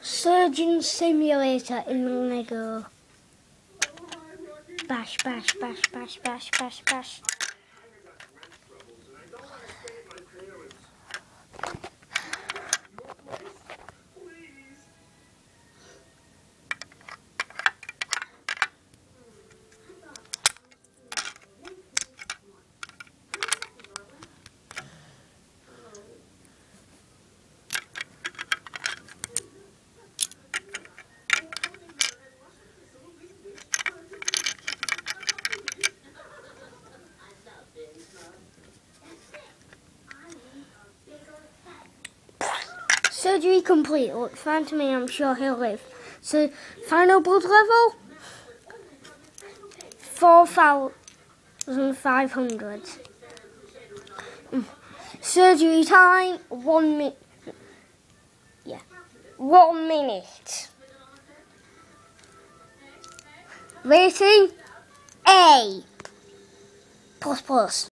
Surgeon Simulator in Lego. Bash, bash, bash, bash, bash, bash, bash. Surgery complete. Looks fine to me. I'm sure he'll live. So, final blood level 4,500. Surgery time 1 minute. Yeah, 1 minute. Rating A++.